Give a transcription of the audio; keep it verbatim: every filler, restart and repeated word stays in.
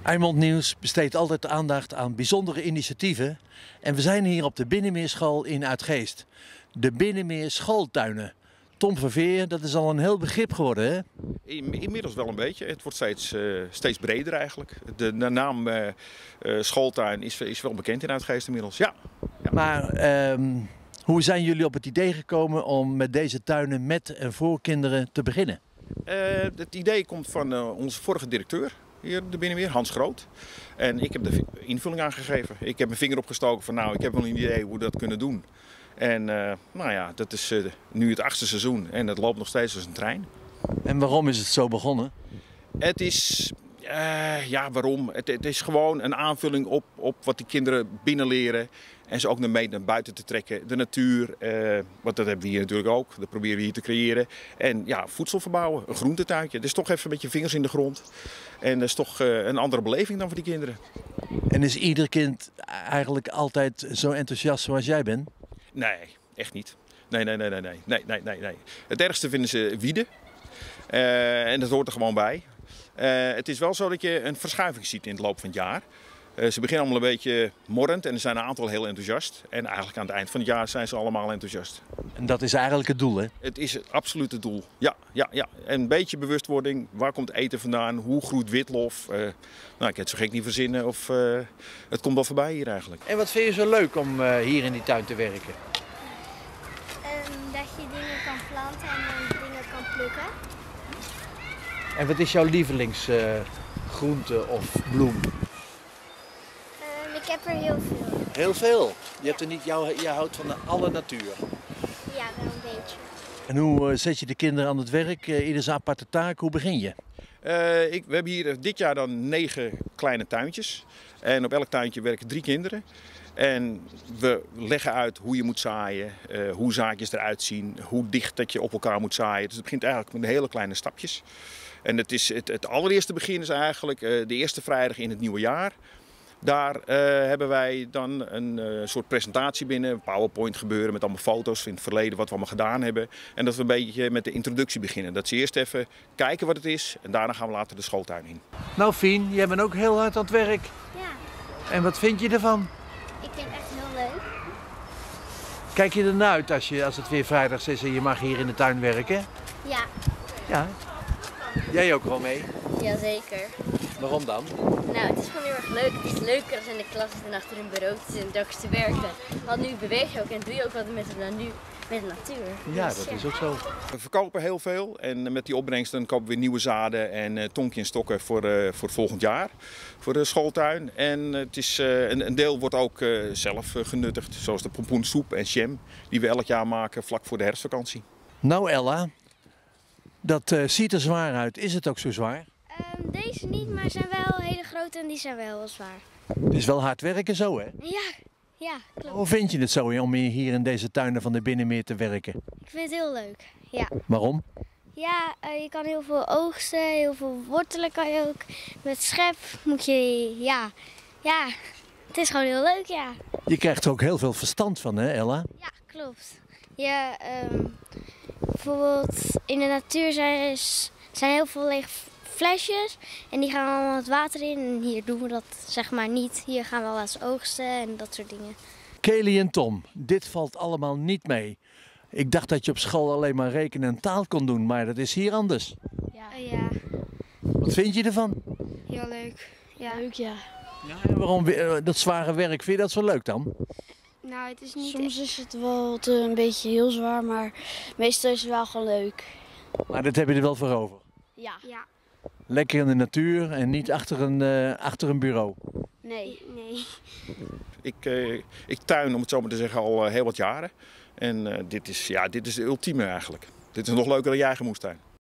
Eimond Nieuws besteedt altijd aandacht aan bijzondere initiatieven. En we zijn hier op de Binnenmeerschool in Uitgeest. De Binnenmeer schooltuinen. Tom Verveer, dat is al een heel begrip geworden, hè? Inmiddels wel een beetje. Het wordt steeds, uh, steeds breder eigenlijk. De, de naam uh, uh, schooltuin is, is wel bekend in Uitgeest inmiddels, ja. ja. Maar um, hoe zijn jullie op het idee gekomen om met deze tuinen met en voor kinderen te beginnen? Uh, het idee komt van uh, onze vorige directeur hier de Binnenmeer, Hans Groot. En ik heb de invulling aangegeven. Ik heb mijn vinger opgestoken van nou, ik heb wel een idee hoe we dat kunnen doen. En uh, nou ja, dat is uh, nu het achtste seizoen en het loopt nog steeds als een trein. En waarom is het zo begonnen? Het is, uh, ja waarom? Het, het is gewoon een aanvulling op, op wat die kinderen binnenleren. En ze ook naar mee naar buiten te trekken. De natuur, uh, want dat hebben we hier natuurlijk ook. Dat proberen we hier te creëren. En ja, voedsel verbouwen, een groentetuintje. Dus toch even een beetje vingers in de grond. En dat is toch uh, een andere beleving dan voor die kinderen. En is ieder kind eigenlijk altijd zo enthousiast zoals jij bent? Nee, echt niet. Nee, nee, nee, nee, nee, nee, nee, nee, nee. Het ergste vinden ze wieden. Uh, en dat hoort er gewoon bij. Uh, het is wel zo dat je een verschuiving ziet in het loop van het jaar. Uh, ze beginnen allemaal een beetje morrend en er zijn een aantal heel enthousiast. En eigenlijk aan het eind van het jaar zijn ze allemaal enthousiast. En dat is eigenlijk het doel, hè? Het is het absolute doel. Ja, ja, ja. En een beetje bewustwording. Waar komt eten vandaan? Hoe groeit witlof? Uh, nou, ik kan het zo gek niet verzinnen. Of, uh, het komt wel voorbij hier eigenlijk. En wat vind je zo leuk om uh, hier in die tuin te werken? Um, dat je dingen kan planten en dan dingen kan plukken. En wat is jouw lievelingsgroente uh, of bloem? Um, ik heb er heel veel. Heel veel? Je, hebt er niet, jou, je houdt van de alle natuur? Ja, wel een beetje. En hoe uh, zet je de kinderen aan het werk? Uh, ieder zijn aparte taak. Hoe begin je? Uh, ik, we hebben hier dit jaar dan negen kleine tuintjes. En op elk tuintje werken drie kinderen. En we leggen uit hoe je moet zaaien, uh, hoe zaadjes eruit zien, hoe dicht dat je op elkaar moet zaaien. Dus het begint eigenlijk met hele kleine stapjes. En het, is het, het allereerste begin is eigenlijk uh, de eerste vrijdag in het nieuwe jaar. Daar uh, hebben wij dan een uh, soort presentatie binnen, een PowerPoint gebeuren met allemaal foto's in het verleden wat we allemaal gedaan hebben. En dat we een beetje met de introductie beginnen. Dat ze eerst even kijken wat het is en daarna gaan we later de schooltuin in. Nou Fien, jij bent ook heel hard aan het werk. Ja. En wat vind je ervan? Ik vind het echt heel leuk. Kijk je ernaar uit als, je, als het weer vrijdag is en je mag hier in de tuin werken? Ja. Ja. Jij ook gewoon mee? Jazeker. Waarom dan? Nou, het is gewoon heel erg leuk. Het is leuker als in de klas en achter een bureau te zitten en telkens te werken. Want nu beweeg je ook en doe je ook wat met de, nu, met de natuur. Ja, dus, dat ja. is ook zo. We verkopen heel veel en met die opbrengsten kopen we nieuwe zaden en uh, tonkje en stokken voor, uh, voor volgend jaar. Voor de schooltuin. En het is, uh, een, een deel wordt ook uh, zelf uh, genuttigd. Zoals de pompoensoep en jam die we elk jaar maken vlak voor de herfstvakantie. Nou Ella, dat uh, ziet er zwaar uit. Is het ook zo zwaar? Um, deze niet, maar zijn wel hele grote en die zijn wel heel zwaar. Het is wel hard werken zo, hè? Ja, ja, klopt. Hoe vind je het zo om hier in deze tuinen van de Binnenmeer te werken? Ik vind het heel leuk. Ja. Waarom? Ja, uh, je kan heel veel oogsten, heel veel wortelen kan je ook. Met schep moet je, ja, ja, het is gewoon heel leuk, ja. Je krijgt er ook heel veel verstand van, hè Ella? Ja, klopt. Ja, um, bijvoorbeeld in de natuur zijn, zijn heel veel lege flesjes en die gaan allemaal het water in. En hier doen we dat zeg maar niet. Hier gaan we wel eens oogsten en dat soort dingen. Kelly en Tom, dit valt allemaal niet mee. Ik dacht dat je op school alleen maar rekenen en taal kon doen, maar dat is hier anders. Ja, uh, ja. Wat vind je ervan? Heel leuk. Ja. Leuk, ja. Ja, en waarom uh, dat zware werk, vind je dat zo leuk dan? Nou, het is niet... Soms is het wel te, een beetje heel zwaar, maar meestal is het wel gewoon leuk. Maar dat heb je er wel voor over. Ja. Ja. Lekker in de natuur en niet achter een, uh, achter een bureau. Nee. Nee. Ik, uh, ik tuin, om het zo maar te zeggen, al uh, heel wat jaren. En uh, dit, is, ja, dit is de ultieme eigenlijk. Dit is nog leuker dan je eigen moestuin.